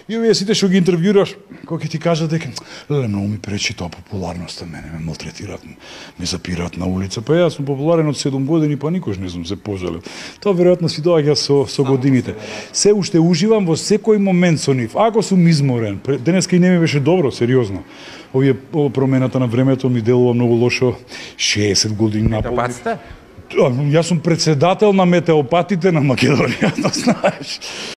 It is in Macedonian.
И овие сите што ги интервјуираш, кога ќе ти кажат дека леле многу ми пречи тоа популарноста, мене ме малтретираат, ме запираат на улица, па јас сум популарен од 7 години, па никош не сум се пожалил. Тоа веројатно си доаѓа со годините. Се уште уживам во секој момент со нив. Ако сум изморен, денеска и не ми беше добро, сериозно. Ова промената на времето ми делува многу лошо. 60 години на Метеопатите? Јас сум председател на метеопатите на Македонија, да знаеш.